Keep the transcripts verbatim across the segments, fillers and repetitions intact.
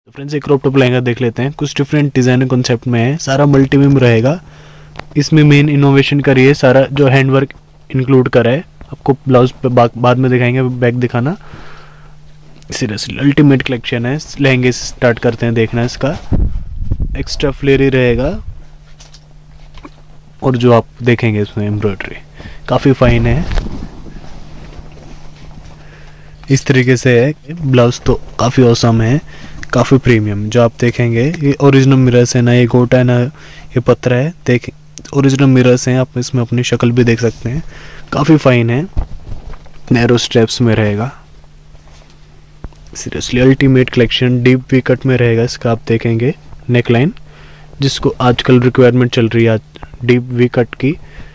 तो फ्रेंड्स एक crop top lehenga देख लेते हैं। कुछ डिफरेंट डिजाइन कॉन्सेप्ट में है, सारा मल्टी बीम रहेगा। इसमें मेन इनोवेशन करी है, सारा जो हैंडवर्क इंक्लूड करा है। आपको ब्लाउज पे बा, बाद में दिखाएंगे, बैक दिखाना। सीरियसली अल्टीमेट कलेक्शन है। लहंगे से स्टार्ट करते हैं देखना। इसका एक्स्ट्रा फ्लेयरी रहेगा और जो आप देखेंगे इसमें एम्ब्रॉयडरी काफ़ी फाइन है। इस तरीके से है ब्लाउज, तो काफ़ी औसम है, काफ़ी प्रीमियम। जो आप देखेंगे ये ओरिजिनल मिरर्स है ना, ये गोटा है ना ये पत्थर है। देख ओरिजिनल मिरर्स हैं, आप इसमें अपनी शक्ल भी देख सकते हैं। काफ़ी फाइन है, नैरो स्ट्रैप्स में रहेगा। Seriously ultimate collection deep V cut में रहेगा इसका। आप देखेंगे नेक लाइन, जिसको आजकल रिक्वायरमेंट चल रही है आज डीप वी कट की।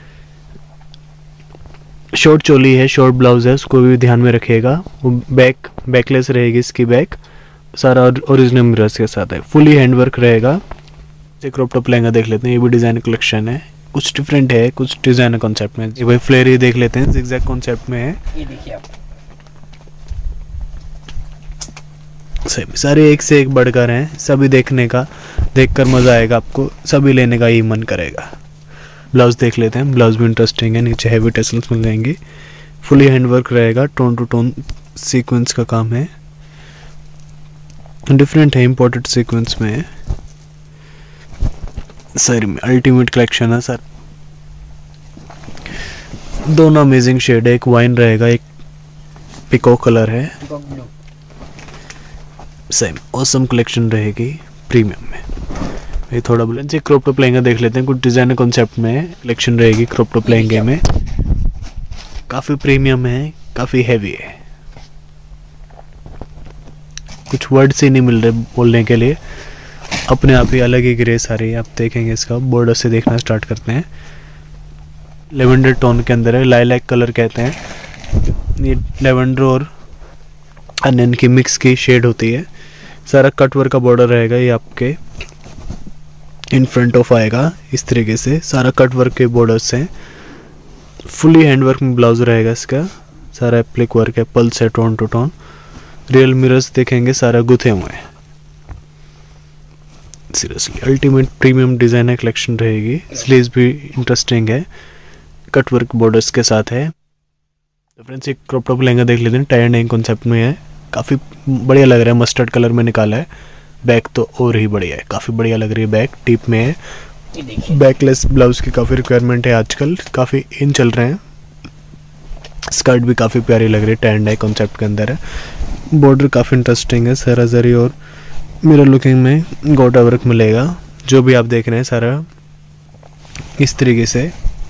शॉर्ट चोली है, शॉर्ट ब्लाउज है, उसको भी ध्यान में रखिएगा। बैक बैकलेस रहेगी इसकी बैक, सारा ओरिजिनल मिरर्स के साथ है। फुली हैंडवर्क रहेगा। एक क्रॉप टॉप लहंगा देख लेते हैं, ये भी डिजाइन कलेक्शन है। कुछ डिफरेंट है, कुछ डिजाइन कॉन्सेप्ट में। जी भाई फ्लेयर ही देख लेते हैं, जिगजैग कॉन्सेप्ट में है। ये देखिए आप, सही सारे एक से एक बढ़कर हैं। सभी देखने का, देखकर मजा आएगा आपको, सभी लेने का ही मन करेगा। ब्लाउज देख लेते हैं, ब्लाउज भी इंटरेस्टिंग है। नीचे हैवी टेसल्स मिल जाएंगे। फुली हैंडवर्क रहेगा, टोन टू टोन सीक्वेंस का काम है। डिफरेंट है, इंपोर्टेड सीक्वेंस में है। सर में अल्टीमेट कलेक्शन है सर। दोनों अमेजिंग शेड है, एक वाइन रहेगा, एक पिकॉक कलर है। Peacock blue. Same awesome collection रहेगी प्रीमियम में। ये थोड़ा बोलें जी क्रॉप टॉप लहंगा देख लेते हैं। कुछ डिजाइन कॉन्सेप्ट में कलेक्शन रहेगी क्रॉप टॉप लहंगे में। काफी प्रीमियम है, काफी हैवी है। कुछ वर्ड्स ही नहीं मिल रहे बोलने के लिए, अपने आप ही अलग ही ग्रेस आ रही है। आप देखेंगे इसका बॉर्डर से देखना स्टार्ट करते हैं। लेवेंडर टोन के अंदर है, लाइलैक कलर कहते हैं। ये लेवेंडर और अनियन की मिक्स की शेड होती है। सारा कटवर्क का बॉर्डर रहेगा। ये आपके इन फ्रंट ऑफ आएगा इस तरीके से, सारा कटवर्क के बॉर्डर्स हैं। फुली हैंडवर्क में ब्लाउज रहेगा इसका। सारा एप्लिक वर्क है, पल्स है tone to tone. Real mirrors देखेंगे, सारा गुथे हुए हैं। Seriously ultimate premium designer collection रहेगी। स्लीव्स भी इंटरेस्टिंग है, कटवर्क बॉर्डर्स के साथ है। तो फ्रेंड्स एक क्रॉप टॉप लहंगा देख लेते हैं, टायर डाइंग कॉन्सेप्ट में है। काफ़ी बढ़िया लग रहा है, मस्टर्ड कलर में निकाला है। बैक तो और ही बढ़िया है, काफ़ी बढ़िया लग रही है। बैक टिप में है। बैकलेस ब्लाउज की काफ़ी रिक्वायरमेंट है आजकल, काफ़ी इन चल रहे हैं। स्कर्ट भी काफ़ी प्यारी लग रही है, टैन डाई कॉन्सेप्ट के अंदर है। बॉर्डर काफ़ी इंटरेस्टिंग है, सारा जरी और मिरर लुकिंग में गोटा वर्क मिलेगा। जो भी आप देख रहे हैं सारा इस तरीके से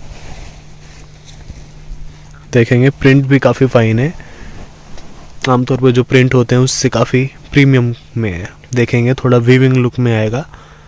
देखेंगे। प्रिंट भी काफ़ी फाइन है, आमतौर पर जो प्रिंट होते हैं उससे काफ़ी प्रीमियम में है। देखेंगे थोड़ा वीविंग लुक में आएगा।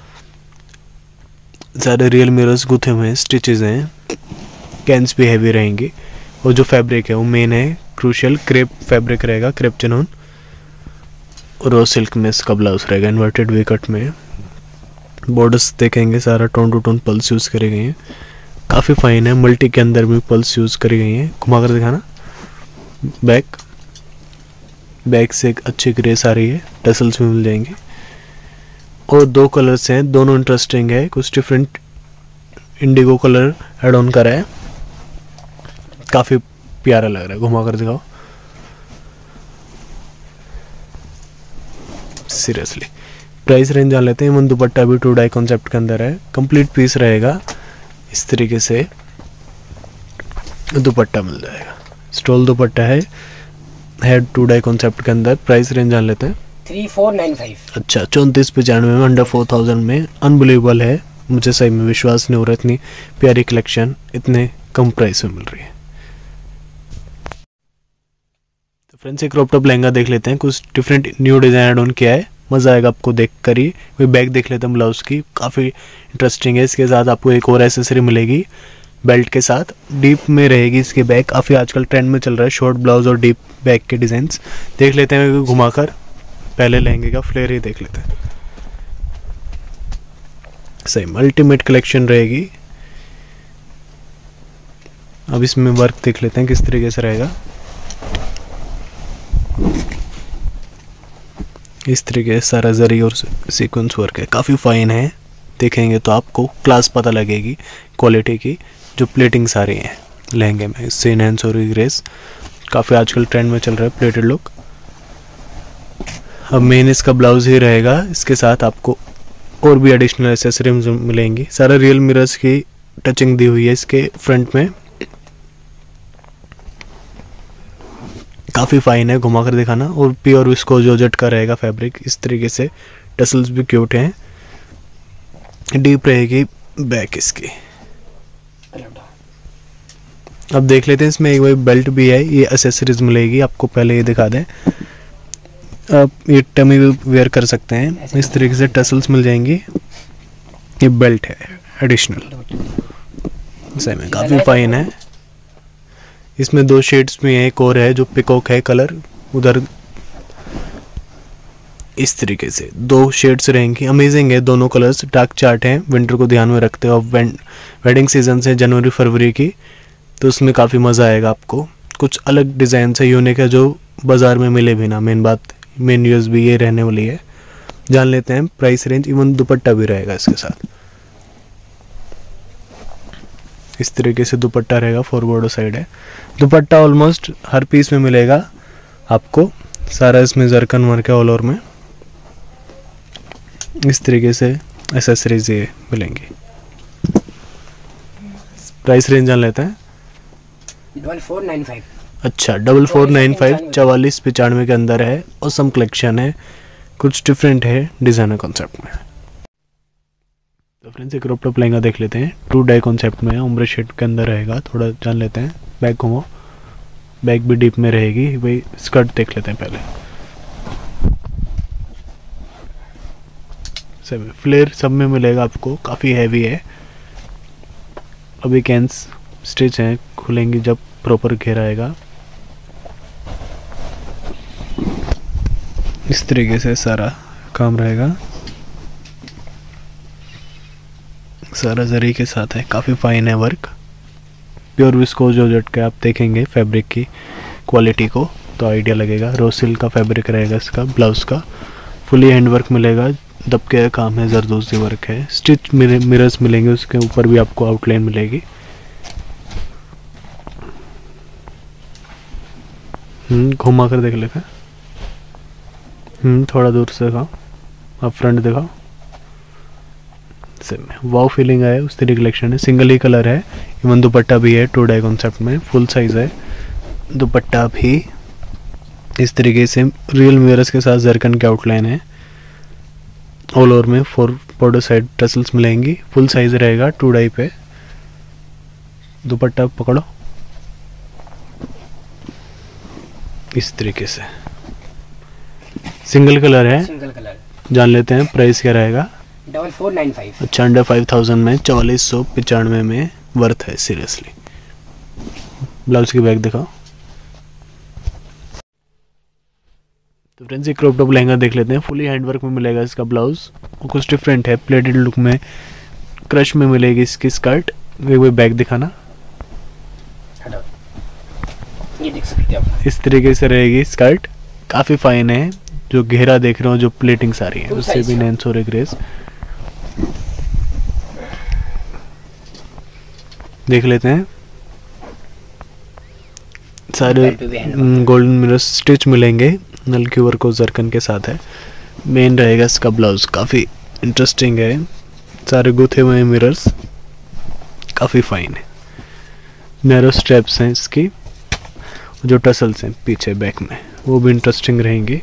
ज़्यादा रियल मिरर्स गुथे हुए हैं, स्टिचेस हैं। कैंस भी हैवी रहेंगी। और जो फैब्रिक है वो मेन है क्रूशियल क्रेप फैब्रिक रहेगा, क्रेप चिनोन। और वो सिल्क में इसका ब्लाउज रहेगा, इन्वर्टेड वी कट में। बॉर्डर्स देखेंगे, सारा tone to tone pearls use करी गई हैं। काफ़ी फाइन है, मल्टी के अंदर भी पल्स यूज़ करी गई हैं। घुमा कर दिखाना। बैक बैक से एक अच्छी ग्रेस आ रही है, टसल्स भी मिल जाएंगे। और दो कलर्स हैं, दोनों इंटरेस्टिंग है। कुछ different indigo colour add on करा है, काफ़ी प्यारा लग रहा है। घुमा कर दिखाओ। सीरियसली प्राइस रेंज जान लेते हैं। मन दुपट्टा भी टू डाई कॉन्सेप्ट के अंदर है, कंप्लीट पीस रहेगा। इस तरीके से दुपट्टा मिल जाएगा, स्टॉल दुपट्टा है, हेड टू डाई कॉन्सेप्ट के अंदर। प्राइस रेंज जान लेते हैं। Three four nine five. अच्छा, चौंतीस पचानवे में, अंडर फोर थाउजेंड में। अनबिलीवेबल है, मुझे सही में विश्वास नहीं हो रहा इतनी प्यारी कलेक्शन इतने कम प्राइस में मिल रही है। तो फ्रेंड्स एक क्रॉप टॉप लहंगा देख लेते हैं। कुछ different new design add on किया है, मज़ा आएगा आपको देख कर ही। कोई बैग देख लेते हैं ब्लाउज की, काफ़ी इंटरेस्टिंग है। इसके साथ आपको एक और एसेसरी मिलेगी बेल्ट के साथ, डीप में रहेगी इसके बैग। काफ़ी आजकल ट्रेंड में चल रहा है शॉर्ट ब्लाउज और डीप बैग के डिज़ाइंस। देख लेते हैं घुमाकर। पहले लहंगे का फ्लेयर ही देख लेते हैं। सही अल्टीमेट कलेक्शन रहेगी। अब इसमें वर्क देख लेते हैं किस तरीके से रहेगा। इस तरीके से सारा जरी और सीक्वेंस वर्क है, काफ़ी फाइन है। देखेंगे तो आपको क्लास पता लगेगी क्वालिटी की। जो प्लेटिंग सारी है लहंगे में, इससे इनहेंस और ग्रेस, काफ़ी आजकल ट्रेंड में चल रहा है प्लेटेड लुक। अब मेन इसका ब्लाउज ही रहेगा, इसके साथ आपको और भी एडिशनल एसेसरीज मिलेंगी। सारा रियल मिरर्स की टचिंग दी हुई है इसके फ्रंट में, काफ़ी फाइन है, घुमा कर दिखाना। और प्योर विस्को जॉर्जेट का रहेगा फैब्रिक, इस तरीके से टसल्स भी क्यूट हैं। डीप रहेगी बैक इसकी। अब देख लेते हैं इसमें एक वही बेल्ट भी है, ये एसेसरीज मिलेगी आपको। पहले ये दिखा दें, आप ये टमी वेयर कर सकते हैं, इस तरीके से टसल्स मिल जाएंगी। ये बेल्ट है एडिशनल, सही में काफ़ी फाइन है। इसमें दो शेड्स में है, एक और है जो पिकॉक है कलर, उधर इस तरीके से दो शेड्स रहेंगी। अमेजिंग है दोनों कलर्स, डार्क चार्ट हैं, विंटर को ध्यान में रखते हो। अब वेडिंग सीजन से जनवरी फरवरी की, तो उसमें काफ़ी मज़ा आएगा आपको। कुछ अलग डिज़ाइन से यूनिक है जो बाज़ार में मिले भी ना, मेन बात, मेन यूज़ भी ये रहने वाली है। जान लेते हैं प्राइस रेंज, इवन दुपट्टा भी रहेगा इसके साथ। इस तरीके से दुपट्टा रहेगा, फोर बॉर्डर साइड है। दुपट्टा ऑलमोस्ट हर पीस में मिलेगा आपको, सारा इसमें जरकन वर्क है ऑल ओवर में। इस तरीके से एसेसरीज ये मिलेंगी। प्राइस रेंज जान लेते हैं, डबल फोर नाइन फाइव। अच्छा, डबल फोर नाइन फाइव, चवालीस पचानवे के अंदर है। और सम कलेक्शन है, कुछ डिफरेंट है डिज़ाइनर कॉन्सेप्ट में। तो फ्रेंड्स एक क्रॉप टॉप लहंगा देख लेते हैं, टू डाई कॉन्सेप्ट में है, उम्र शेड के अंदर रहेगा। थोड़ा जान लेते हैं, बैक घुमाओ, बैक भी डीप में रहेगी। भाई स्कर्ट देख लेते हैं पहले। सब फ्लेयर सब में मिलेगा आपको, काफ़ी हैवी है। अभी कैंस स्टिच हैं, खुलेंगी जब प्रॉपर घेर आएगा। इस तरीके से सारा काम रहेगा, सारा जरी के साथ है, काफ़ी फाइन है वर्क। प्योर विस्कोस जॉर्जेट का आप देखेंगे फैब्रिक की क्वालिटी को तो आइडिया लगेगा। रोसिल का फैब्रिक रहेगा इसका, ब्लाउज का फुली हैंड वर्क मिलेगा, दबके का काम है, जरदोजी वर्क है। स्टिच मिरर्स मिलेंगे, उसके ऊपर भी आपको आउटलाइन मिलेगी। हम्म घुमा कर देख लेते हैं, हम्म थोड़ा दूर से दिखाओ, आप फ्रंट दिखाओ। सेम वाव फीलिंग आए उस तरीके कलेक्शन है। सिंगल ही कलर है, इवन दुपट्टा भी है, टू डाई कॉन्सेप्ट में, फुल साइज है। दुपट्टा भी इस तरीके से रियल मिरर्स के साथ जरकन के आउटलाइन है। ऑल ओवर में फोर बॉर्डर साइड टसल्स मिलेंगी, फुल साइज रहेगा, टू डाई पे। दुपट्टा पकड़ो, इस तरीके से सिंगल कलर है, सिंगल कलर। जान लेते हैं प्राइस क्या रहेगा। Double four nine five. अच्छा, अंडर फाइव थाउजेंड में, चवालीस सौ पचानवे में वर्थ है सीरियसली। ब्लाउज की बैक दिखाओ। तो फ्रेंड्स ये क्रॉप टॉप लहंगा देख लेते हैं, फुली हैंडवर्क में मिलेगा इसका ब्लाउज, और कुछ डिफरेंट है, प्लेटेड लुक में, क्रश में मिलेगी इसकी स्कर्ट। वे वो बैक दिखाना, ये देख सकते हैं आप। इस तरीके से रहेगी स्कर्ट, काफ़ी फाइन है। जो घेरा देख रहे हो, जो प्लेटिंग सारी है, उससे भी नैंस और ग्रेस देख लेते हैं। सारे गोल्डन मिरर स्टिच मिलेंगे, नल के वर्क और जरकन के साथ है। मेन रहेगा इसका ब्लाउज, काफ़ी इंटरेस्टिंग है, सारे गुथे हुए मिरर्स, काफ़ी फाइन है। नैरो स्ट्रैप्स हैं इसकी, जो टसल्स हैं पीछे बैक में, वो भी इंटरेस्टिंग रहेंगी।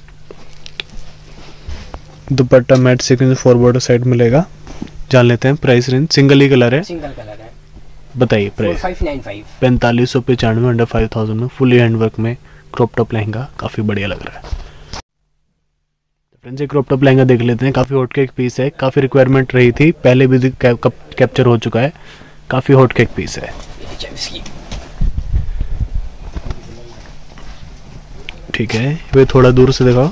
Dupatta matte sequins four border side मिलेगा। जान लेते हैं प्राइस रेंज, सिंगल ही कलर है, सिंगल कलर है। बताइए प्राइस। पैंतालीस सौ पचानवे, अंडर फाइव थाउजेंड में, फुली हैंडवर्क में क्रॉप टॉप लहंगा, काफ़ी बढ़िया लग रहा है। फ्रेंड्स ये क्रॉप टॉप लहंगा देख लेते हैं, काफ़ी हॉट केक पीस है, काफ़ी रिक्वायरमेंट रही थी, पहले भी कैप्चर हो चुका है, काफ़ी हॉट केक पीस है। ठीक है, वे थोड़ा दूर से दिखाओ।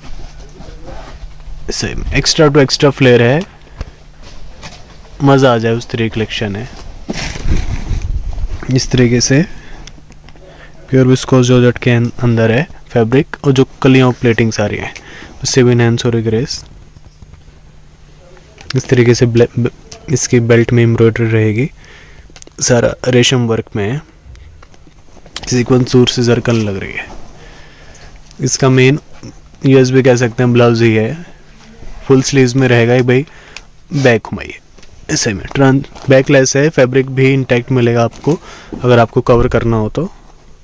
Same extra to extra flare है, मज़ा आ जाए उस तरीके कलेक्शन है। इस तरीके से प्योर विस्कोस जॉर्जेट के अंदर है फैब्रिक, और जो कलियां प्लेटिंग सारी है, सेवन हैंड्स और ग्रेस। इस तरीके से इसकी बेल्ट में एम्ब्रॉयडरी रहेगी, सारा रेशम वर्क में है, सीक्वेंस सूट से जरकन लग रही है। इसका मेन यूएस भी कह सकते हैं ब्लाउज ही है। फुल स्लीव्स में रहेगा भाई, बैक घुमाइए ऐसे में, trans back less, fabric भी इंटैक्ट मिलेगा आपको अगर आपको कवर करना हो तो।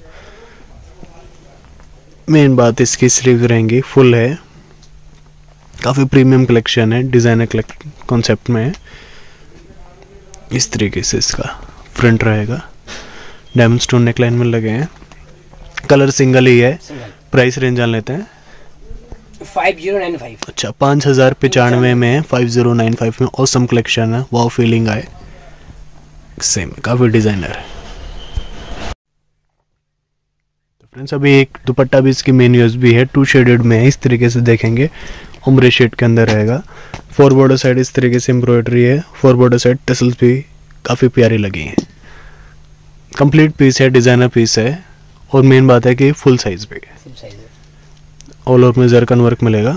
मेन बात इसकी स्लीव्स रहेंगी, फुल है, काफ़ी प्रीमियम कलेक्शन है, डिज़ाइनर कॉन्सेप्ट में है। इस तरीके से इसका फ्रंट रहेगा, डायमंड स्टोन नेकलाइन में लगे हैं, कलर सिंगल ही है। प्राइस रेंज जान लेते हैं, फाइव जीरो नाइन फाइव। अच्छा, पाँच हज़ार पचानवे में फाइव जीरो नाइन फाइव में ऑसम कलेक्शन है, वाव फीलिंग आए, सेम काफ़ी डिज़ाइनर है। तो फ्रेंड्स अभी एक दुपट्टा भी इसकी मेन यूज भी है, टू शेडेड में है, इस तरीके से देखेंगे, उम्रे शेड के अंदर रहेगा। फोर बॉर्डर साइड इस तरीके से एम्ब्रॉयडरी है, फोर बॉर्डर साइड टसल्स भी काफ़ी प्यारी लगी हैं। कंप्लीट पीस है, डिज़ाइनर पीस है, और मेन बात है कि फुल साइज भी है, फुल साइज है। ऑल ओवर में जरकन वर्क मिलेगा।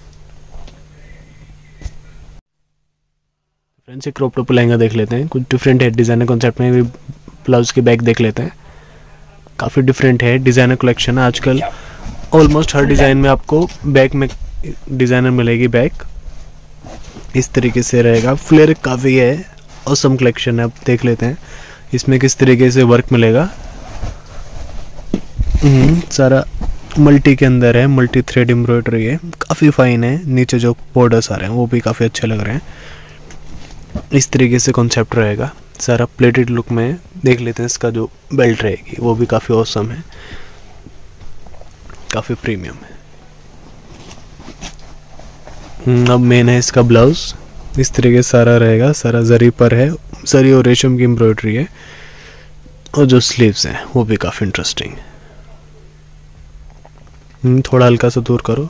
फ्रेंड्स एक क्रॉप टॉप लहंगा देख लेते हैं, कुछ डिफरेंट है डिज़ाइनर कॉन्सेप्ट में भी। ब्लाउज की बैक देख लेते हैं, काफ़ी डिफरेंट है, डिज़ाइनर कलेक्शन है। आजकल ऑलमोस्ट हर डिज़ाइन में आपको बैक में डिज़ाइनर मिलेगी बैक, इस तरीके से रहेगा। फ्लेयर काफ़ी है, ऑसम कलेक्शन है। अब देख लेते हैं इसमें किस तरीके से वर्क मिलेगा। सारा मल्टी के अंदर है, मल्टी थ्रेड एम्ब्रॉयडरी है, काफ़ी फाइन है। नीचे जो बॉर्डर्स आ रहे हैं वो भी काफ़ी अच्छे लग रहे हैं। इस तरीके से कॉन्सेप्ट रहेगा, सारा प्लेटेड लुक में। देख लेते हैं इसका जो बेल्ट रहेगी वो भी काफ़ी ऑसम है, काफ़ी प्रीमियम है। अब मेन है इसका ब्लाउज, इस तरीके से सारा रहेगा, सारा जरी पर है, जरी और रेशम की एम्ब्रॉयडरी है, और जो स्लीव्स हैं वो भी काफ़ी इंटरेस्टिंग है। थोड़ा हल्का सा दूर करो,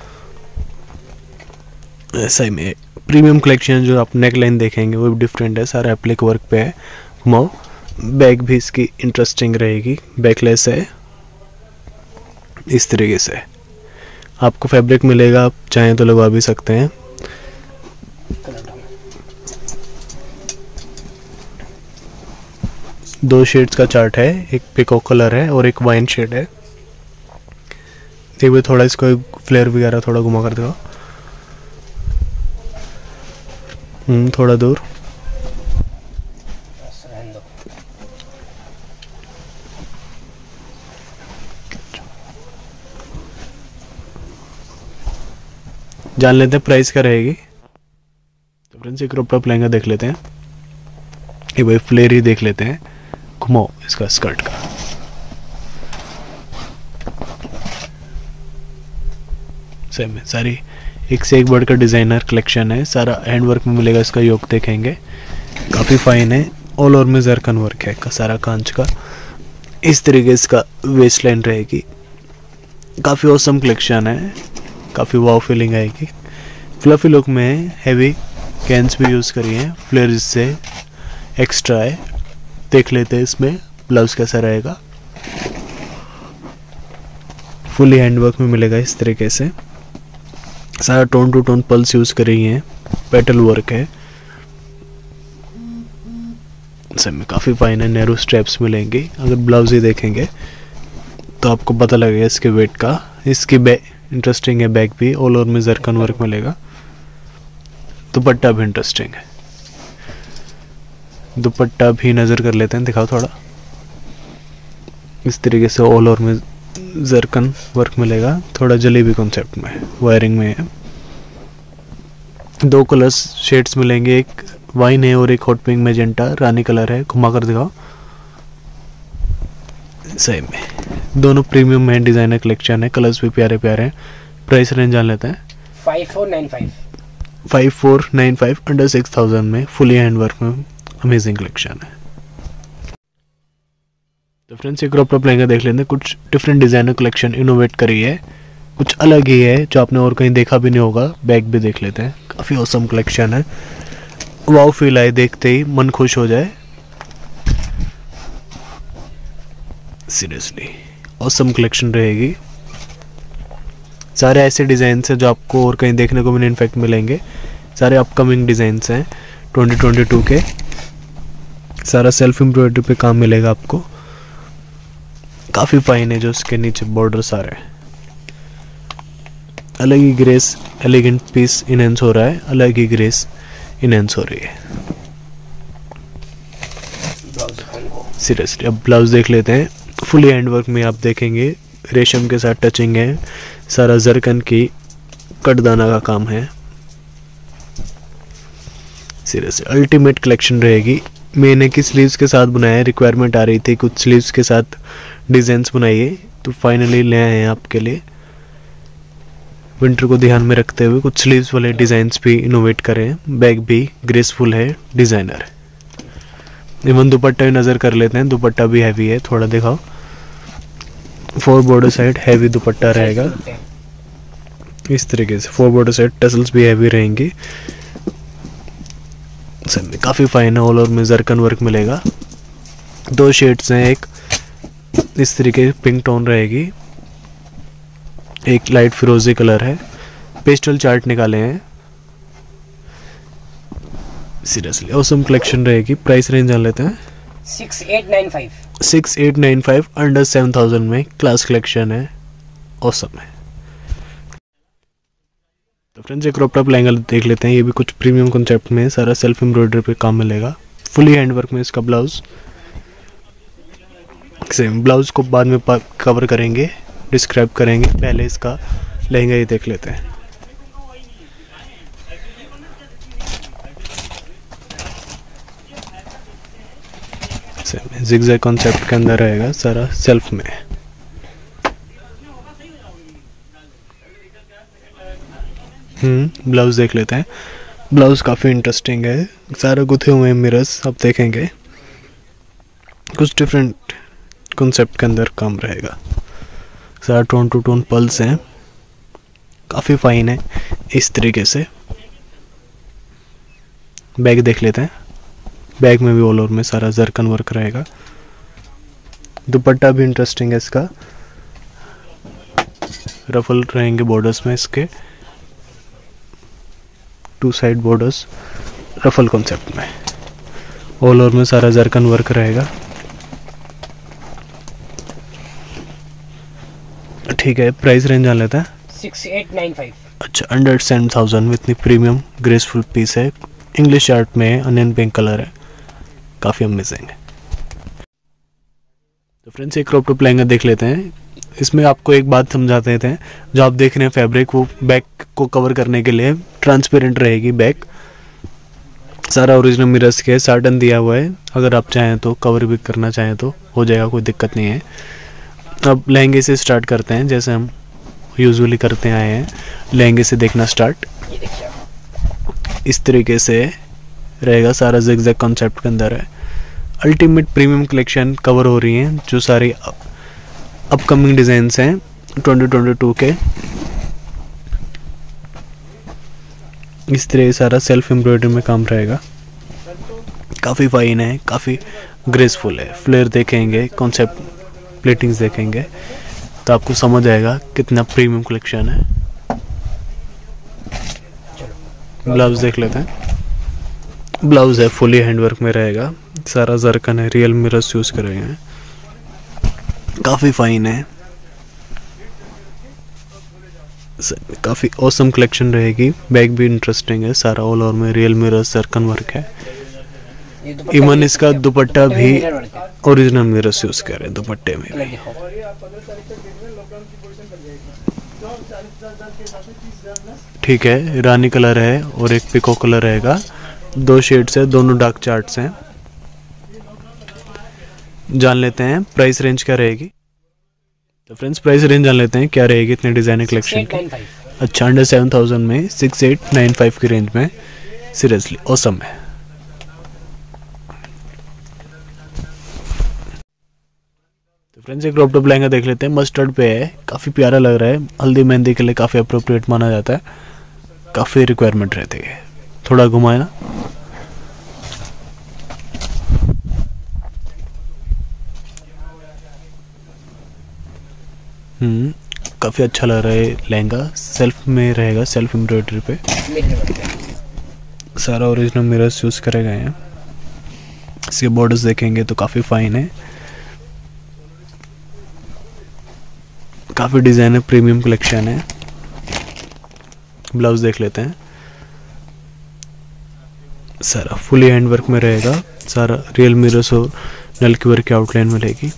ऐसा ही में प्रीमियम कलेक्शन। जो आप नेक लाइन देखेंगे वो भी डिफरेंट है, सारा एप्लिक वर्क पे है। घुमाओ, बैक भी इसकी इंटरेस्टिंग रहेगी, बैकलेस है, इस तरीके से आपको फैब्रिक मिलेगा, आप चाहें तो लगवा भी सकते हैं। दो शेड्स का चार्ट है, एक पिकॉक कलर है और एक वाइन शेड है। एक बार थोड़ा इसको फ्लेयर वगैरह थोड़ा घुमा कर दो, हम्म थोड़ा दूर। जान लेते हैं प्राइस क्या रहेगी। तो फ्रेंड्स एक क्रॉप टॉप लहंगा देख लेते हैं, ये भाई फ्लेयर ही देख लेते हैं। घुमाओ इसका स्कर्ट का, सेम है, सारी एक से एक बढ़ का डिज़ाइनर कलेक्शन है। सारा हैंड वर्क में मिलेगा, इसका योग देखेंगे काफ़ी फाइन है। ऑल ओवर में जरकन वर्क है का सारा कांच का। इस तरीके इसका वेस्ट लाइन रहेगी, काफ़ी ऑसम कलेक्शन है, काफ़ी वाव फीलिंग आएगी। फ्लफी लुक में हैवी कैंस भी यूज़ करी हैं, फ्लेयर इससे एक्स्ट्रा है। देख लेते हैं इसमें ब्लाउज कैसा रहेगा। फुली हैंडवर्क में मिलेगा इस तरीके से, सारा tone to tone pearls use कर रही हैं, पेटल वर्क है, सब में काफ़ी फाइन है। नैरो स्ट्रैप्स मिलेंगे। अगर ब्लाउज ही देखेंगे तो आपको पता लगेगा इसके वेट का। इसकी बैक इंटरेस्टिंग है, बैक भी ऑल ओवर में जरकन वर्क मिलेगा। दुपट्टा भी इंटरेस्टिंग है, दुपट्टा भी नज़र कर लेते हैं, दिखाओ थोड़ा। इस तरीके से ऑल ओवर में जरकन वर्क मिलेगा, थोड़ा जलेबी कॉन्सेप्ट में, वायरिंग में है। दो कलर्स शेड्स मिलेंगे, एक वाइन है और एक हॉट पिंक मैजेंटा रानी कलर है। घुमा कर दिखाओ, सही में दोनों प्रीमियम है, डिजाइनर कलेक्शन है, कलर्स भी प्यारे प्यारे हैं। प्राइस रेंज जान लेते हैं, five four nine five five four nine five under six thousand में, फुली हैंडवर्क में, अमेजिंग कलेक्शन है। तो फ्रेंड्स ये क्रॉप टॉप लहंगा देख लेते हैं, कुछ डिफरेंट डिजाइनर कलेक्शन इनोवेट करी है, कुछ अलग ही है जो आपने और कहीं देखा भी नहीं होगा। बैग भी देख लेते हैं, काफ़ी ऑसम कलेक्शन है, वाव फील आए, देखते ही मन खुश हो जाए। सीरियसली ऑसम कलेक्शन रहेगी, सारे ऐसे डिज़ाइन हैं जो आपको और कहीं देखने को भी नहीं इनफैक्ट मिलेंगे। सारे अपकमिंग डिज़ाइंस हैं ट्वेंटी ट्वेंटी टू के। सारा सेल्फ एम्ब्रॉयडरी पे काम मिलेगा आपको। काफ़ी फाइन है जो इसके नीचे बॉर्डर सारे हैं। अलग ही ग्रेस एलिगेंट पीस इनहेंस हो रहा है, अलग ही ग्रेस इनहेंस हो रही है सीरियसली। अब ब्लाउज देख लेते हैं। फुली हैंडवर्क में आप देखेंगे, रेशम के साथ टचिंग है, सारा जरकन की कटदाना का काम है। सीरियसली अल्टीमेट कलेक्शन रहेगी। मैंने की स्लीव्स के साथ बनाया, रिक्वायरमेंट आ रही थी कुछ स्लीव्स के साथ डिजाइन्स बनाइए, तो फाइनली ले आए हैं आपके लिए। विंटर को ध्यान में रखते हुए कुछ स्लीव्स वाले डिजाइन्स भी इनोवेट करें। बैग भी ग्रेसफुल है, डिजाइनर है। इवन दुपट्टा भी नज़र कर लेते हैं। दुपट्टा भी हैवी है, थोड़ा दिखाओ। Four border side heavy dupatta रहेगा इस तरीके से। फोर बॉर्डर साइड टसल्स भी हैवी रहेंगे। सब में काफ़ी फाइन है। ऑल ओवर में जरकन वर्क मिलेगा। दो शेड्स हैं, एक इस तरीके पिंक टोन रहेगी, एक लाइट फिरोजी कलर है। पेस्टल चार्ट निकाले हैं। सीरियसली ऑसम कलेक्शन रहेगी। प्राइस रेंज जान लेते हैं। Six eight nine five six eight nine five under seven thousand में क्लास कलेक्शन है, ऑसम है। तो फ्रेंड्स एक क्रॉप टॉप लहंगा देख लेते हैं। ये भी कुछ प्रीमियम कॉन्सेप्ट में, सारा सेल्फ एम्ब्रॉयडरी पे काम मिलेगा। फुली हैंडवर्क में इसका ब्लाउज। सेम ब्लाउज को बाद में कवर करेंगे, डिस्क्राइब करेंगे। पहले इसका लहंगा ही देख लेते हैं। जिगजैग कॉन्सेप्ट के अंदर रहेगा, सारा सेल्फ में। हम्म ब्लाउज देख लेते हैं। ब्लाउज काफ़ी इंटरेस्टिंग है, सारा गुथे हुए मिरर्स आप देखेंगे। कुछ डिफरेंट कॉन्सेप्ट के अंदर काम रहेगा। सारा टोन टू टोन पल्स हैं, काफ़ी फाइन है इस तरीके से। बैग देख लेते हैं। बैग में भी ऑल ओवर में सारा जरकन वर्क रहेगा। दुपट्टा भी इंटरेस्टिंग है इसका। रफल रहेंगे बॉर्डर्स में इसके, two side borders ruffle concept में। ऑल ओवर में सारा जरकन वर्क रहेगा। ठीक है, प्राइस रेंज जान लेते हैं। सिक्स एट नाइन फाइव अच्छा, under seven thousand with premium graceful piece है। इंग्लिश आर्ट में है, अनियन पिंक कलर है, काफ़ी अमेजिंग है। तो फ्रेंड्स एक क्रॉप टॉप लहंगा देख लेते हैं। इसमें आपको एक बात समझाते थे, जो आप देख रहे हैं फैब्रिक, वो बैक को कवर करने के लिए ट्रांसपेरेंट रहेगी बैक। सारा ओरिजिनल मिरर्स के साटन दिया हुआ है। अगर आप चाहें तो कवर भी करना चाहें तो हो जाएगा, कोई दिक्कत नहीं है। अब लहंगे से स्टार्ट करते हैं, जैसे हम यूजुअली करते आए हैं। लहंगे से देखना स्टार्ट। ये देखिए इस तरीके से रहेगा, सारा जिगजैग कॉन्सेप्ट के अंदर है। अल्टीमेट प्रीमियम कलेक्शन कवर हो रही हैं, जो सारी अपकमिंग डिजाइन्स हैं ट्वेंटी ट्वेंटी टू के। इस तरह सारा सेल्फ एम्ब्रॉयडरी में काम रहेगा। काफ़ी फाइन है, काफ़ी ग्रेसफुल है। फ्लेयर देखेंगे, कॉन्सेप्ट प्लेटिंग्स देखेंगे तो आपको समझ आएगा कितना प्रीमियम कलेक्शन है। ब्लाउज देख लेते हैं। ब्लाउज है फुली हैंडवर्क में रहेगा, सारा जरकन है, रियल मिरर्स यूज कर रहे हैं, काफ़ी फाइन है। काफ़ी ऑसम कलेक्शन रहेगी। बैग भी इंटरेस्टिंग है, सारा ऑल ओवर में रियल मिरर्स जरकन वर्क है। इवन इसका दुपट्टा भी ओरिजिनल मिरर्स यूज कर रहे हैं दुपट्टे में भी। ठीक है, रानी कलर है और एक पिको कलर रहेगा। दो शेड्स है, दोनों डार्क चार्ट्स हैं। जान लेते हैं प्राइस रेंज क्या रहेगी। तो फ्रेंड्स प्राइस रेंज जान लेते हैं क्या रहेगी इतने डिजाइनर कलेक्शन की। अच्छा, अंडर सेवन थाउजेंड में सिक्स एट नाइन फाइव की रेंज में सीरियसली ऑसम है। तो फ्रेंड्स एक क्रॉप टॉप लहंगा देख लेते हैं। मस्टर्ड पे है, काफ़ी प्यारा लग रहा है। हल्दी मेहंदी के लिए काफ़ी अप्रोप्रिएट माना जाता है, काफ़ी रिक्वायरमेंट रहती है। थोड़ा घुमाए ना। हम्म काफ़ी अच्छा लग रहा है लहंगा, सेल्फ में रहेगा, सेल्फ एम्ब्रॉयडरी पे सारा ओरिजिनल मिरर्स यूज़ करे गए हैं। इसके बॉर्डर्स देखेंगे तो काफ़ी फाइन है, काफ़ी डिज़ाइनर प्रीमियम कलेक्शन है। ब्लाउज देख लेते हैं, सारा फुली हैंड वर्क में रहेगा, सारा रियल मिरर्स और नल की वर्क की आउटलाइन मिलेगी।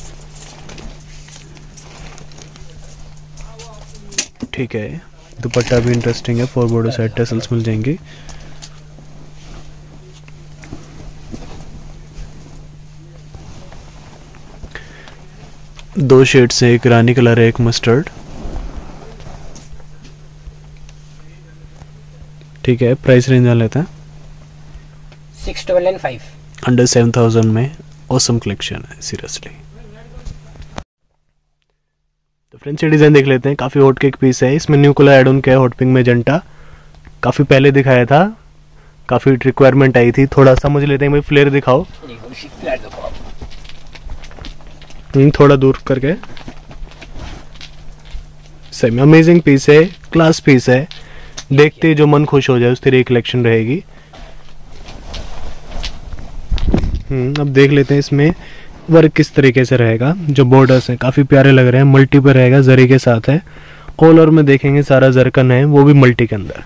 ठीक है, दुपट्टा भी इंटरेस्टिंग है, फोर बॉर्डर साइड टसल्स मिल जाएंगे। दो शेड्स है, एक रानी कलर है, एक मस्टर्ड। ठीक है, प्राइस रेंज जान लेते हैं। Six double nine five under seven thousand में ऑसम कलेक्शन है सीरियसली। तो फ्रेंड्स ये डिज़ाइन देख लेते हैं, काफ़ी हॉट केक पीस है। इसमें न्यू कलर एड ऑन किया है, हॉट पिंक मैजेंटा। काफ़ी पहले दिखाया था, काफ़ी रिक्वायरमेंट आई थी, थोड़ा समझ लेते हैं भाई। फ्लेयर दिखाओ, थोड़ा दूर करके। सही अमेजिंग पीस है, क्लास पीस है, देखते ही जो मन खुश हो जाए उस तरह की कलेक्शन रहेगी। हम्म अब देख लेते हैं इसमें वर्क किस तरीके से रहेगा। जो बॉर्डर्स है काफ़ी प्यारे लग रहे हैं, मल्टी पे रहेगा, जरी के साथ है। कॉलर में देखेंगे सारा जरकन है, वो भी मल्टी के अंदर।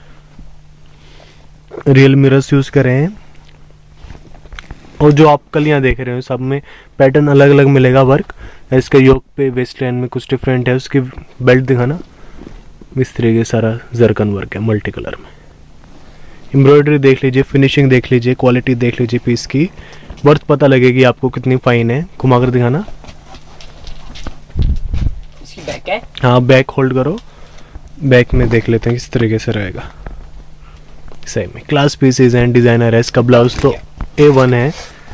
रियल मिरर्स यूज कर रहे हैं, और जो आप कलियां देख रहे हो सब में पैटर्न अलग अलग मिलेगा वर्क। इसके योक पे वेस्ट लाइन में कुछ डिफरेंट है, उसकी बेल्ट दिखाना, इस तरीके सारा जरकन वर्क है मल्टी कलर में। एम्ब्रॉयडरी देख लीजिए, फिनिशिंग देख लीजिए, क्वालिटी देख लीजिए पीस की, वर्थ पता लगेगी आपको कितनी फाइन है। घुमाकर दिखाना, इसकी बैक है। हाँ बैक होल्ड करो, बैक में देख लेते हैं किस तरीके से रहेगा। सही में क्लास पीसेज हैं, डिजाइनर है। इसका ब्लाउज तो ए वन है,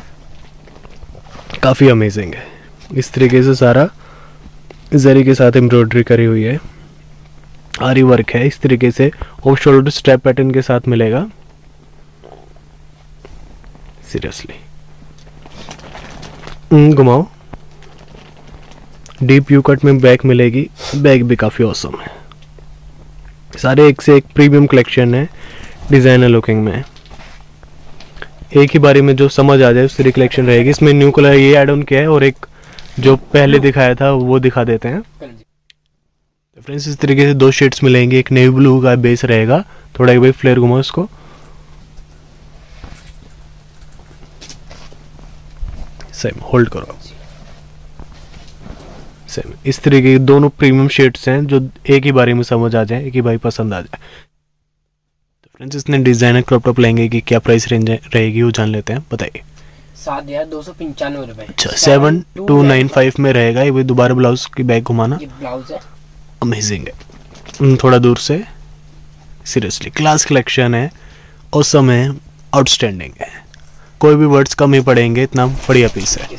काफ़ी अमेजिंग है। इस तरीके से सारा जरी के साथ एम्ब्रॉयडरी करी हुई है, आरी वर्क है। इस तरीके से ऑफ शोल्डर स्ट्रैप पैटर्न के साथ मिलेगा सीरियसली। घुमाओ, डीप यू कट में बैक मिलेगी, बैक भी काफ़ी ऑसम है। सारे एक से एक प्रीमियम कलेक्शन है, डिजाइनर लुकिंग में। एक ही बारी में जो समझ आ जाए उस तरह कलेक्शन रहेगी। इसमें न्यू कलर ये ऐड ऑन किया है, और एक जो पहले दिखाया था वो दिखा देते हैं। फ्रेंड्स इस तरीके से दो शेड्स मिलेंगे, एक नेवी ब्लू का बेस रहेगा। थोड़ा एक बार फ्लेयर घुमाओ इसको, सेम होल्ड करो। सेम इस तरीके के दोनों प्रीमियम शेड्स हैं जो एक ही बारी में समझ आ जाए, एक ही बारी पसंद आ जाए। तो फ्रेंड्स इसने डिजाइनर क्रॉप टॉप लेंगे की क्या प्राइस रेंज रहेगी वो जान लेते हैं, बताइए। सात हजार दो सौ पंचानवे रुपए। अच्छा, सेवन टू नाइन फाइव में रहेगा। ये दोबारा ब्लाउज की बैक घुमाना, ब्लाउज है अमेजिंग है। थोड़ा दूर से, सीरियसली क्लास कलेक्शन है, ऑसम है, आउटस्टैंडिंग है। कोई भी वर्ड्स कम ही पड़ेंगे, इतना बढ़िया पीस है।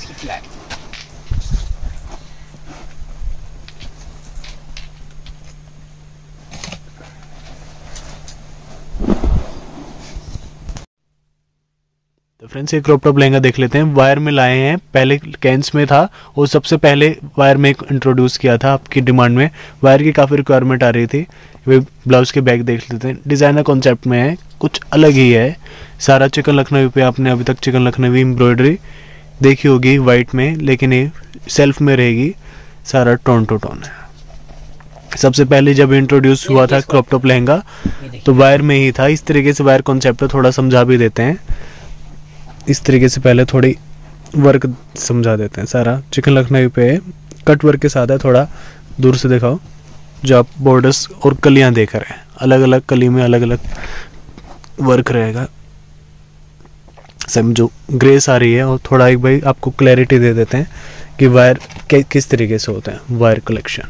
तो फ्रेंड्स ये क्रॉप टॉप लहंगा देख लेते हैं। वायर में लाए हैं, पहले कैंस में था और सबसे पहले वायर में इंट्रोड्यूस किया था। आपकी डिमांड में वायर की काफ़ी रिक्वायरमेंट आ रही थी। वे ब्लाउज के बैक देख लेते हैं, डिज़ाइनर कॉन्सेप्ट में है, कुछ अलग ही है। सारा चिकन लखनवी पे आपने अभी तक चिकन लखनवी एम्ब्रॉयडरी देखी होगी वाइट में, लेकिन ये सेल्फ में रहेगी, सारा टोन टू टोन है। सबसे पहले जब इंट्रोड्यूस हुआ था क्रॉप टॉप लहंगा तो वायर में ही था। इस तरीके से वायर कॉन्सेप्ट थोड़ा समझा भी देते हैं। इस तरीके से पहले थोड़ी वर्क समझा देते हैं। सारा चिकन लखनवी पे कट वर्क के साथ है। थोड़ा दूर से दिखाओ, जो आप बॉर्डर्स और कलियां देख रहे हैं, अलग अलग कली में अलग अलग वर्क रहेगा। सब जो ग्रेस आ रही है, और थोड़ा एक भाई आपको क्लैरिटी दे देते हैं कि वायर किस तरीके से होता है। वायर कलेक्शन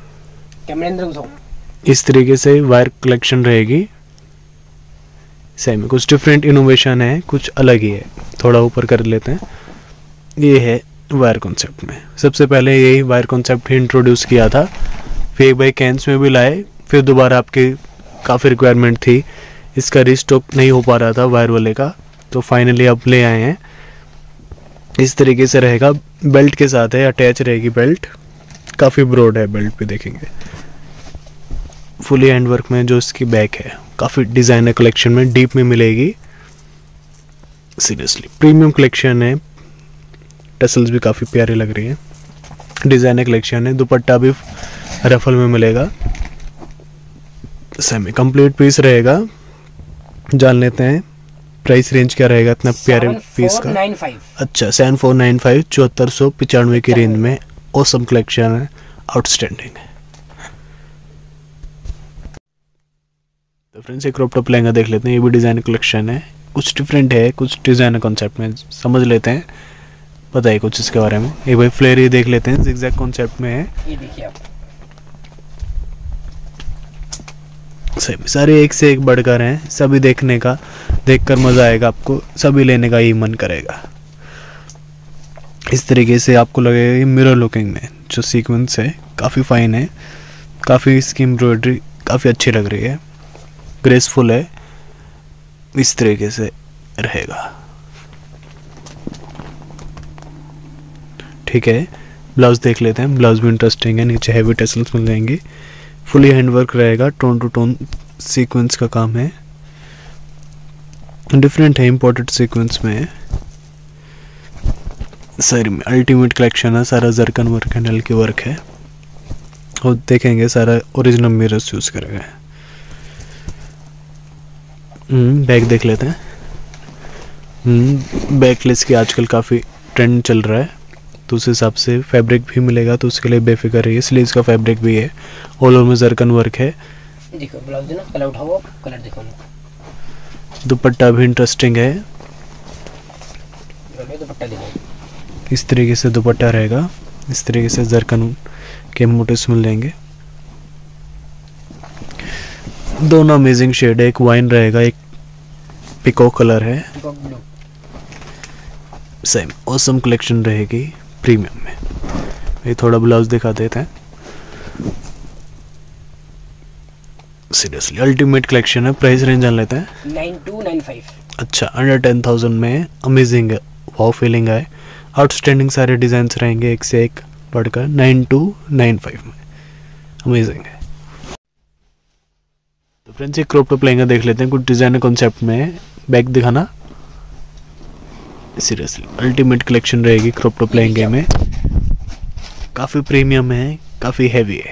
इस तरीके से वायर कलेक्शन रहेगी। सेम कुछ डिफरेंट इनोवेशन है, कुछ अलग ही है। थोड़ा ऊपर कर लेते हैं। ये है वायर कॉन्सेप्ट में, सबसे पहले यही वायर कॉन्सेप्ट ही इंट्रोड्यूस किया था। फिर एक भाई कैंस में भी लाए, फिर दोबारा आपकी काफ़ी रिक्वायरमेंट थी, इसका रिस्टॉक नहीं हो पा रहा था वायर वाले का, तो फाइनली अब ले आए हैं। इस तरीके से रहेगा, बेल्ट के साथ है, अटैच रहेगी बेल्ट। काफ़ी ब्रॉड है, बेल्ट पे देखेंगे फुली हैंड वर्क में। जो इसकी बैक है काफ़ी डिज़ाइनर कलेक्शन में डीप में मिलेगी, सीरियसली प्रीमियम कलेक्शन है। टसल्स भी काफ़ी प्यारे लग रही हैं, डिज़ाइनर कलेक्शन है। दुपट्टा भी रफल में मिलेगा, सेमी कंप्लीट पीस रहेगा। जान लेते हैं प्राइस रेंज क्या रहेगा इतना प्यारे पीस का। अच्छा सेवन फोर नाइन फाइव चौहत्तर सौ पचानवे की रेंज में ऑसम कलेक्शन है, आउटस्टैंडिंग है। तो फ्रेंड्स एक क्रॉप टॉप लहंगा देख लेते हैं, ये भी डिज़ाइन कलेक्शन है, कुछ डिफरेंट है, कुछ डिज़ाइनर कॉन्सेप्ट में समझ लेते हैं, बताइए कुछ इसके बारे में। ये भाई फ्लेयर ये देख लेते हैं, जिगजैग कॉन्सेप्ट में है, ये देखिए आप सही सारे एक से एक बढ़कर हैं, सभी देखने का देखकर मज़ा आएगा आपको, सभी लेने का ही मन करेगा। इस तरीके से आपको लगेगा ये मिरर लुकिंग में जो सीक्वेंस है काफ़ी फाइन है, काफ़ी इसकी एम्ब्रॉयडरी काफ़ी अच्छी लग रही है, ग्रेसफुल है, इस तरीके से रहेगा। ठीक है, ब्लाउज देख लेते हैं, ब्लाउज भी इंटरेस्टिंग है, नीचे हैवी टसल्स मिल जाएंगे, फुली हैंडवर्क रहेगा, टोन टू टोन सीक्वेंस का काम है, डिफरेंट है, इंपोर्टेड सीक्वेंस में है। सर में अल्टीमेट कलेक्शन है, सारा जरकन वर्क है, नल की वर्क है, और देखेंगे सारा ओरिजिनल मिरर्स यूज करेंगे। बैक देख लेते हैं, बैकलेस की आजकल काफ़ी ट्रेंड चल रहा है, तो उस हिसाब से फैब्रिक भी मिलेगा, तो उसके लिए बेफिक्र रहिए। स्लीव्स का फैब्रिक भी है, ऑल ओवर में जरकन वर्क है। देखो ब्लाउज ना कलर उठाओ, कलर देखो, दुपट्टा भी इंटरेस्टिंग है, दुपट्टा देखो, इस तरीके से दुपट्टा रहेगा, इस तरीके से जरकन के मोटिव्स मिल जाएंगे। दोनों अमेजिंग शेड है, एक वाइन रहेगा, एक पिकॉक कलर है, सेम ऑसम कलेक्शन रहेगी प्रीमियम में। ये थोड़ा ब्लाउज दिखा देते हैं, सीरियसली अल्टीमेट कलेक्शन है। प्राइस रेंज जान लेते हैं, नाइन टू नाइन फाइव। अच्छा अंडर टेन थाउजेंड में अमेजिंग है, वाव फीलिंग है, आउटस्टैंडिंग सारे डिजाइन रहेंगे एक से एक बढ़कर, नाइन टू नाइन फाइव में अमेजिंग है। तो फ्रेंड्स एक क्रॉप टॉप लहंगा देख लेते हैं, कुछ डिजाइनर कॉन्सेप्ट में, बैक दिखाना, सीरियसली अल्टीमेट कलेक्शन रहेगी क्रॉप टॉप लहंगे में, काफ़ी प्रीमियम है, काफ़ी हैवी है,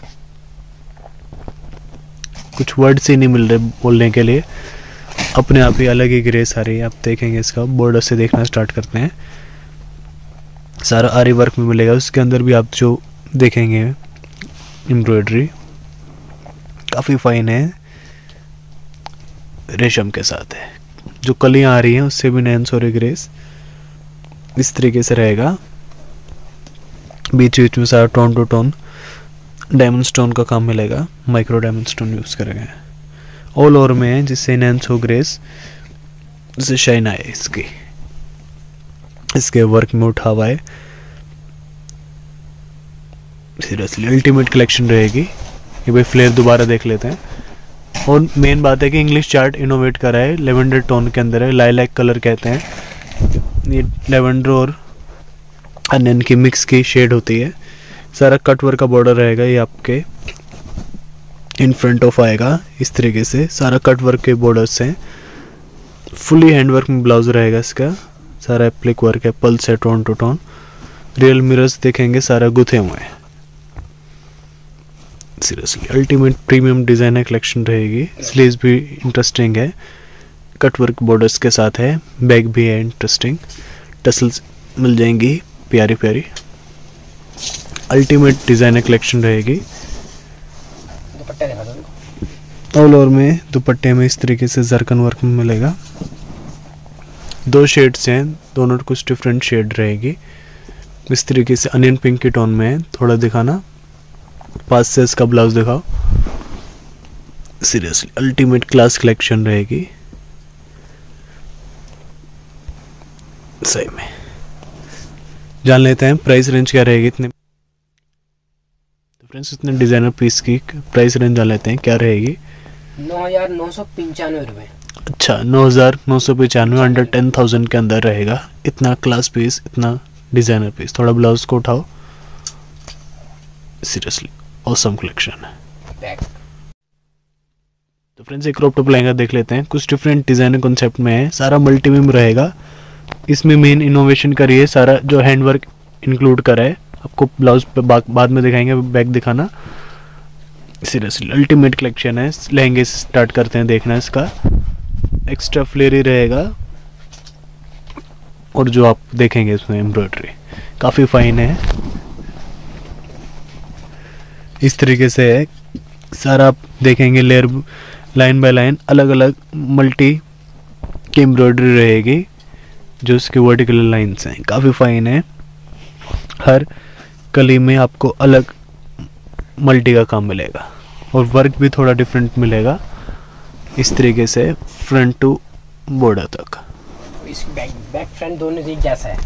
कुछ वर्ड्स ही नहीं मिल रहे बोलने के लिए, अपने आप ही अलग ही ग्रेस आ रही है। आप देखेंगे इसका बॉर्डर से देखना स्टार्ट करते हैं, सारा आरी वर्क में मिलेगा, उसके अंदर भी आप जो देखेंगे एम्ब्रॉयडरी काफ़ी फाइन है, रेशम के साथ है, जो कलियां आ रही हैं उससे भी नैंस और ग्रेस इस तरीके से रहेगा। बीच बीच में सारा tone to tone diamond stone का काम मिलेगा, माइक्रो डायमंड स्टोन यूज करेंगे, ऑल ओवर में है, जिससे नैंस हो ग्रेस, जिससे शाइन आए, इसकी इसके वर्क में उठा हुआ है। सीरियसली अल्टीमेट कलेक्शन रहेगी। ये भाई फ्लेयर दोबारा देख लेते हैं, और मेन बात है कि इंग्लिश चार्ट इनोवेट करा है, लेवेंडर टोन के अंदर है, लाइलैक कलर कहते हैं, ये लेवेंडर और अनियन की मिक्स की शेड होती है। सारा कट वर्क का बॉर्डर रहेगा, ये आपके इन फ्रंट ऑफ आएगा, इस तरीके से सारा कट वर्क के बॉर्डर्स हैं, फुली हैंड वर्क में ब्लाउज रहेगा इसका, सारा एप्लिक वर्क है, पल्स है, tone to tone, real mirrors देखेंगे सारा गुथे हुए हैं। Seriously ultimate premium designer collection रहेगी। स्लीव्स भी इंटरेस्टिंग है, कट वर्क बॉर्डर्स के साथ है, बैक भी है इंटरेस्टिंग, टसल्स मिल जाएंगी प्यारी प्यारी, अल्टीमेट डिजाइनर कलेक्शन रहेगी। दुपट्टा दिखा दो, ऑल ओवर में दुपट्टे में इस तरीके से जरकन वर्क में मिलेगा, दो शेड्स हैं, दोनों कुछ डिफरेंट शेड रहेगी, इस तरीके से अनियन पिंक की टोन में है। थोड़ा दिखाना, पास से इसका ब्लाउज दिखाओ, सीरियसली अल्टीमेट क्लास कलेक्शन रहेगी सही में। जान लेते हैं प्राइस रेंज क्या रहेगी इतने, तो फ्रेंड्स इतने डिजाइनर पीस की प्राइस रेंज जान लेते हैं क्या रहेगी। नौ हजार नौ सौ पंचानवे रुपये। अच्छा नौ हजार नौ सौ पचानवे, अंडर टेन थाउजेंड के अंदर रहेगा इतना क्लास पीस, इतना डिजाइनर पीस। थोड़ा ब्लाउज को उठाओ, सीरियसली ऑसम कलेक्शन है। बैक तो फ्रेंड्स एक क्रॉप टॉप लहंगा देख लेते हैं, कुछ डिफरेंट डिजाइन कॉन्सेप्ट में है, सारा मल्टी बीम रहेगा। इसमें मेन इनोवेशन करी है, सारा जो हैंडवर्क इंक्लूड करा है। आपको ब्लाउज पे बा, बाद में दिखाएंगे, बैक दिखाना। सीरियसली अल्टीमेट कलेक्शन है। लहंगे से स्टार्ट करते हैं देखना इसका। एक्स्ट्रा फ्लेरी रहेगा और जो आप देखेंगे इसमें एम्ब्रॉयडरी काफ़ी फाइन है। इस तरीके से है सारा, आप देखेंगे लेयर लाइन बाय लाइन अलग अलग मल्टी की एम्ब्रॉयडरी रहेगी। जो इसके वर्टिकल लाइंस हैं काफ़ी फाइन है। हर कली में आपको अलग मल्टी का काम मिलेगा और वर्क भी थोड़ा डिफरेंट मिलेगा। इस तरीके से फ्रंट टू बॉर्डर तक। इसकी बैक बैक फ्रंट दोनों एक जैसा है।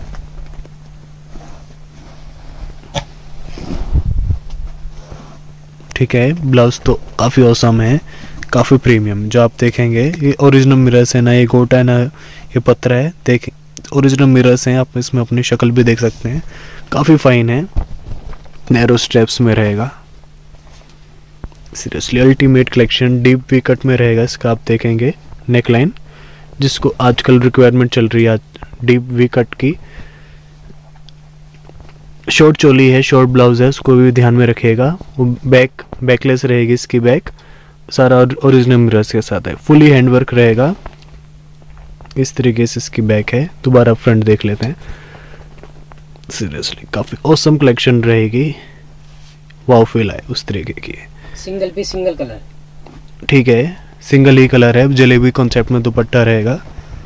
ठीक है, ब्लाउज तो काफ़ी औसम है, काफ़ी प्रीमियम। जो आप देखेंगे ये ओरिजिनल मिरर्स है ना, ये गोटा है ना ये पत्थर है। देखें ओरिजिनल मिरर्स हैं, आप इसमें अपनी शक्ल भी देख सकते हैं। काफ़ी फाइन है, नैरो स्ट्रेप्स में रहेगा। Seriously ultimate collection. Deep V cut में रहेगा इसका, आप देखेंगे नेक लाइन, जिसको आजकल रिक्वायरमेंट चल रही है डीप वी कट की। शॉर्ट चोली है, शॉर्ट ब्लाउज है, उसको भी ध्यान में रखिएगा। वो बैक बैकलेस रहेगी इसकी बैक, सारा ओरिजिनल मिरर्स के साथ है। फुली हैंडवर्क रहेगा। इस तरीके से इसकी बैक है। दोबारा फ्रंट देख लेते हैं। सीरियसली काफ़ी ऑसम कलेक्शन रहेगी। वाव फील है उस तरीके की। सिंगल पीस सिंगल कलर, ठीक है, सिंगल ही कलर है। जलेबी कॉन्सेप्ट में दुपट्टा रहेगा।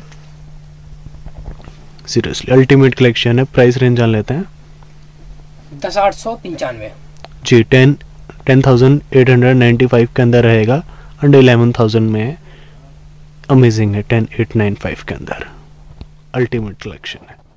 सीरियसली अल्टीमेट कलेक्शन है। प्राइस रेंज जान लेते हैं। दस आठ सौ पंचानवे जी, ten ten thousand eight hundred ninety five के अंदर रहेगा। अंडर इलेवन थाउजेंड में अमेजिंग है। टेन एट नाइन फाइव के अंदर अल्टीमेट कलेक्शन है।